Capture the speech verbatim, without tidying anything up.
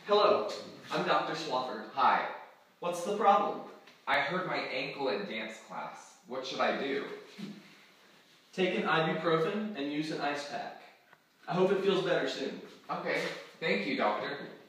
Hello, I'm Doctor Swafford. Hi. What's the problem? I hurt my ankle in dance class. What should I do? Take an ibuprofen and use an ice pack. I hope it feels better soon. Okay, thank you, doctor.